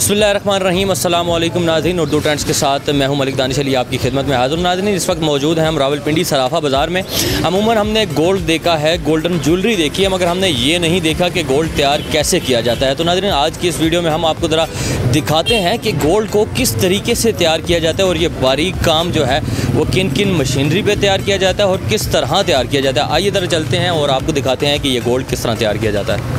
बिस्मिल्लाहिर्रहमानिर्रहीम अस्सलाम वालेकुम नाज़रीन। उर्दू ट्रेंड्स के साथ मैं हूं मलिक दानिश अली आपकी खिदमत में हाज़िर। नाज़रीन, इस वक्त मौजूद हैं हम रावलपिंडी सराफा बाज़ार में। अमूमन हमने गोल्ड देखा है, गोल्डन ज्वेलरी देखी है, मगर हमने ये नहीं देखा कि गोल्ड तैयार कैसे किया जाता है। तो नाज़रीन, आज की इस वीडियो में हम आपको ज़रा दिखाते हैं कि गोल्ड को किस तरीके से तैयार किया जाता है और ये बारीक काम जो है वो किन किन मशीनरी पर तैयार किया जाता है और किस तरह तैयार किया जाता है। आइए ज़रा चलते हैं और आपको दिखाते हैं कि ये गोल्ड किस तरह तैयार किया जाता है।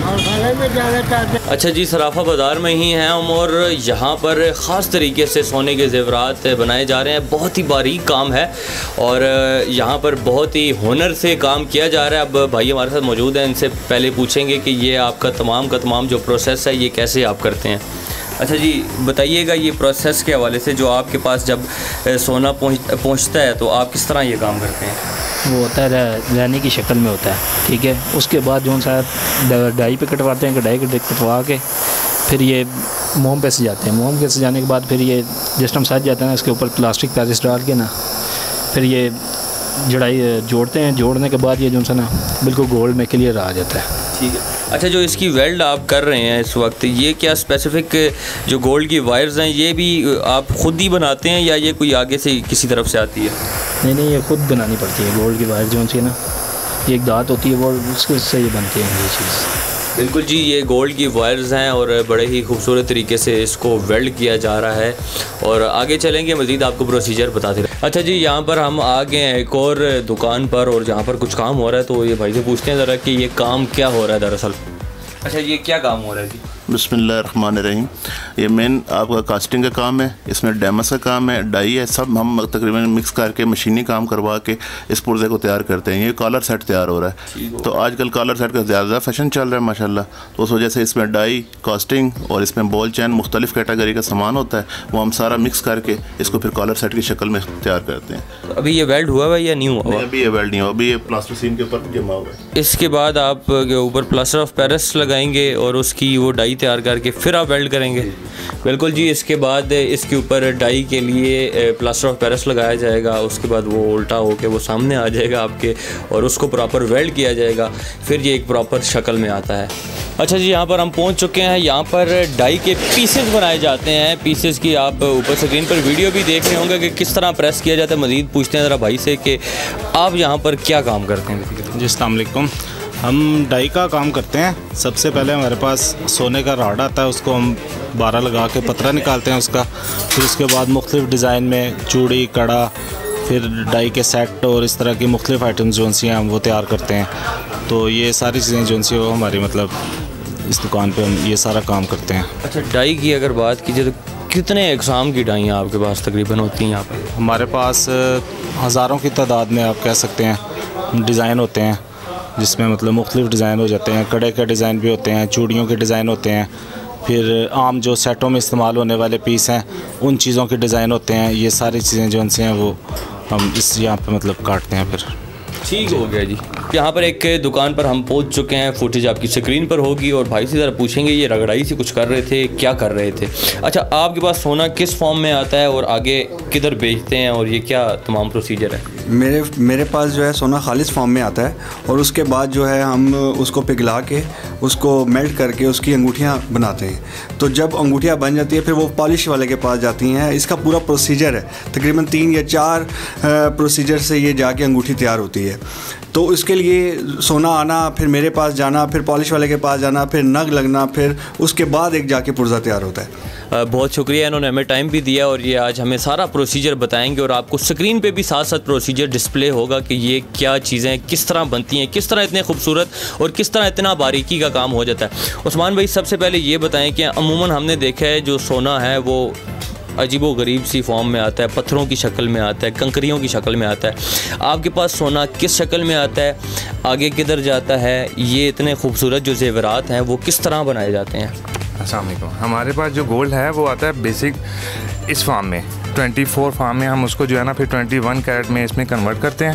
अच्छा जी, सराफा बाज़ार में ही हैं हम और यहाँ पर ख़ास तरीके से सोने के ज़ेवरात बनाए जा रहे हैं। बहुत ही बारीक काम है और यहाँ पर बहुत ही हुनर से काम किया जा रहा है। अब भाई हमारे साथ मौजूद हैं, इनसे पहले पूछेंगे कि ये आपका तमाम का तमाम जो प्रोसेस है ये कैसे आप करते हैं। अच्छा जी, बताइएगा ये प्रोसेस के हवाले से, जो आपके पास जब सोना पहुँचता है तो आप किस तरह ये काम करते हैं? वो होता है रहने की शक्ल में होता है, ठीक है। उसके बाद जो सा डाई पे कटवाते हैं, कढ़ाई कटवा के फिर ये मोम पे सजाते हैं। मोम के सजाने के बाद फिर ये जिस टाइम सज जाता है ना, इसके ऊपर प्लास्टिक पैरिस डाल के ना फिर ये जड़ाई जोड़ते हैं। जोड़ने के बाद ये जो सा ना बिल्कुल गोल्ड में क्लियर आ जाता है। ठीक है। अच्छा, जो इसकी वेल्ड आप कर रहे हैं इस वक्त, ये क्या स्पेसिफ़िक जो गोल्ड की वायर्स हैं ये भी आप ख़ुद ही बनाते हैं या ये कोई आगे से किसी तरफ से आती है? नहीं, ये ख़ुद बनानी पड़ती है। गोल्ड की वायर जो सी ना, ये एक दांत होती है वो, उससे ये बनती है ये चीज़। बिल्कुल जी, ये गोल्ड की वायर्स हैं और बड़े ही खूबसूरत तरीके से इसको वेल्ड किया जा रहा है और आगे चलेंगे मज़ीद आपको प्रोसीजर बताते रहे। अच्छा जी, यहाँ पर हम आ गए हैं एक और दुकान पर और जहाँ पर कुछ काम हो रहा है, तो ये भाई से पूछते हैं ज़रा कि ये काम क्या हो रहा है दरअसल। अच्छा, ये क्या काम हो रहा है जी? बिस्मिल्लाहिर्रहमानिर्रहीम। ये मेन आपका कास्टिंग का काम है, इसमें डैमस का काम है, डाई है, सब हम तकरीबन मिक्स करके मशीनी काम करवा के इस पुर्जे को तैयार करते हैं। ये कॉलर सेट तैयार हो रहा है। तो आजकल कॉलर सेट का ज़्यादा फैशन चल रहा है माशाल्लाह, तो उस वजह से इसमें डाई, कास्टिंग और इसमें बॉल चैन मुख्तलिफ कैटेगरी का सामान होता है, वो हम सारा मिक्स करके इसको फिर कॉलर सेट की शक्ल में तैयार करते हैं। तो अभी ये वेल्ड हुआ है या नहीं हुआ? अभी ये वेल्ड नहीं हुआ, अभी ये प्लास्टिसीन के ऊपर जमा हुआ है। इसके बाद आप के ऊपर प्लास्टर ऑफ पेरिस लगाएंगे और उसकी वो डाई तैयार करके फिर आप वेल्ड करेंगे? बिल्कुल जी। इसके बाद इसके ऊपर डाई के लिए प्लास्टर ऑफ पेरिस लगाया जाएगा, उसके बाद वो उल्टा होके वो सामने आ जाएगा आपके और उसको प्रॉपर वेल्ड किया जाएगा, फिर ये एक प्रॉपर शक्ल में आता है। अच्छा जी, यहाँ पर हम पहुँच चुके हैं। यहाँ पर डाई के पीसेस बनाए जाते हैं। पीसेस की आप ऊपर स्क्रीन पर वीडियो भी देख रहे होंगे कि किस तरह प्रेस किया जाता है। मज़ीद पूछते हैं ज़रा भाई से कि आप यहाँ पर क्या काम करते हैं? जी, अस्सलाम वालेकुम। हम डाई का काम करते हैं। सबसे पहले हमारे पास सोने का राड आता है, उसको हम 12 लगा के पतरा निकालते हैं उसका। फिर उसके बाद मुख्तलिफ डिज़ाइन में चूड़ी, कड़ा, फिर डाई के सेट और इस तरह की मुख्तलिफ आइटम्स जो सी हैं हम वो तैयार करते हैं। तो ये सारी चीज़ें जो सी वो हमारी मतलब इस दुकान पे हम ये सारा काम करते हैं। अच्छा, डाई की अगर बात कीजिए तो कितने इकसाम की डाइयाँ आपके पास तकरीबन होती हैं यहाँ पर? हमारे पास हज़ारों की तादाद में आप कह सकते हैं डिज़ाइन होते हैं, जिसमें मतलब मुख्तलिफ डिज़ाइन हो जाते हैं। कड़े के डिज़ाइन भी होते हैं, चूड़ियों के डिज़ाइन होते हैं, फिर आम जो सेटों में इस्तेमाल होने वाले पीस हैं उन चीज़ों के डिज़ाइन होते हैं। ये सारी चीज़ें जो उनसे हैं वो हम इस यहाँ पे मतलब काटते हैं फिर। ठीक हो गया जी। यहाँ पर एक दुकान पर हम पहुँच चुके हैं, फुटेज आपकी स्क्रीन पर होगी और भाई से ज़रा पूछेंगे ये रगड़ाई से कुछ कर रहे थे, क्या कर रहे थे? अच्छा, आपके पास सोना किस फॉर्म में आता है और आगे किधर बेचते हैं और ये क्या तमाम प्रोसीजर है? मेरे पास जो है सोना खालिस फॉर्म में आता है और उसके बाद जो है हम उसको पिघला के उसको मेल्ट करके उसकी अंगूठियाँ बनाते हैं। तो जब अंगूठियाँ बन जाती है फिर वो पॉलिश वाले के पास जाती हैं। इसका पूरा प्रोसीजर है, तकरीबन 3 या 4 प्रोसीजर से ये जाके अंगूठी तैयार होती है। तो इसके लिए सोना आना, फिर मेरे पास जाना, फिर पॉलिश वाले के पास जाना, फिर नग लगना, फिर उसके बाद एक जाके पुर्जा तैयार होता है। बहुत शुक्रिया, इन्होंने हमें टाइम भी दिया और ये आज हमें सारा प्रोसीजर बताएंगे और आपको स्क्रीन पे भी साथ साथ प्रोसीजर डिस्प्ले होगा कि ये क्या चीज़ें किस तरह बनती हैं, किस तरह इतने खूबसूरत और किस तरह इतना बारीकी का काम हो जाता है। उस्मान भाई, सबसे पहले ये बताएं कि अमूमन हमने देखा है जो सोना है वो अजीबो गरीब सी फॉर्म में आता है, पत्थरों की शक्ल में आता है, कंकरियों की शक्ल में आता है। आपके पास सोना किस शक्ल में आता है, आगे किधर जाता है, ये इतने खूबसूरत जो ज़ेवरात हैं वो किस तरह बनाए जाते हैं? अस्सलाम वालेकुम। हमारे पास जो गोल्ड है वो आता है बेसिक इस फार्म में 24 फार्म में, हम उसको जो है ना फिर 21 कैरेट में इसमें कन्वर्ट करते हैं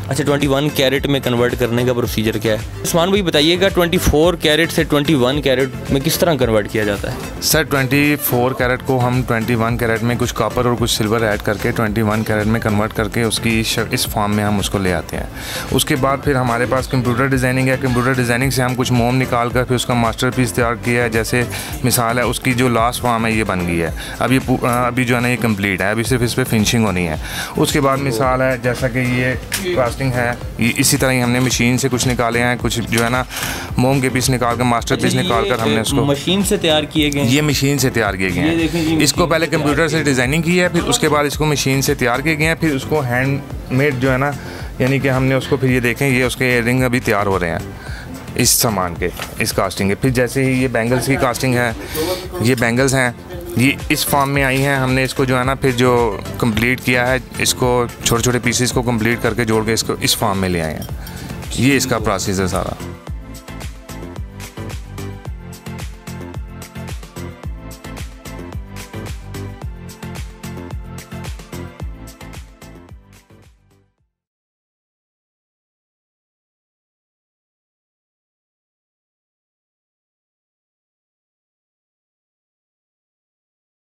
अच्छा, 21 कैरेट में कन्वर्ट करने का प्रोसीजर क्या है? उस्मान भाई बताइएगा, 24 कैरेट से 21 कैरेट में किस तरह कन्वर्ट किया जाता है? सर 24 कैरेट को हम 21 कैरेट में कुछ कॉपर और कुछ सिल्वर ऐड करके 21 कैरेट में कन्वर्ट करके उसकी इस फॉर्म में हम उसको ले आते हैं। उसके बाद फिर हमारे पास कंप्यूटर डिज़ाइनिंग है। कंप्यूटर डिज़ाइनिंग से हम कुछ मोम निकाल कर फिर उसका मास्टरपीस तैयार किया है। जैसे मिसाल है, उसकी जो लास्ट फॉर्म है ये बन गई है। अभी जो है ना ये कंप्लीट है, अभी सिर्फ इस पर फिनिशिंग होनी है। उसके बाद मिसाल है जैसा कि ये कास्टिंग है, ये इसी तरह ही हमने मशीन से कुछ निकाले हैं, कुछ जो है ना मोम के पीस निकाल कर मास्टर पीस निकाल कर हमने उसको मशीन से तैयार किए गए। ये मशीन से तैयार किए गए हैं। इसको पहले कंप्यूटर से डिज़ाइनिंग की है, फिर उसके बाद इसको मशीन से तैयार किए गए हैं। फिर उसको हैंडमेड जो है ना, यानी कि हमने उसको फिर ये देखें, ये उसके इयररिंग अभी तैयार हो रहे हैं इस सामान के, इस कास्टिंग के। फिर जैसे ही ये बैंगल्स की कास्टिंग है, ये बैंगल्स हैं, ये इस फॉर्म में आई हैं। हमने इसको जो है ना फिर जो कंप्लीट किया है, इसको छोटे छोटे पीसेस को कंप्लीट करके जोड़ के इसको इस फॉर्म में ले आए हैं। ये इसका प्रोसेस है सारा।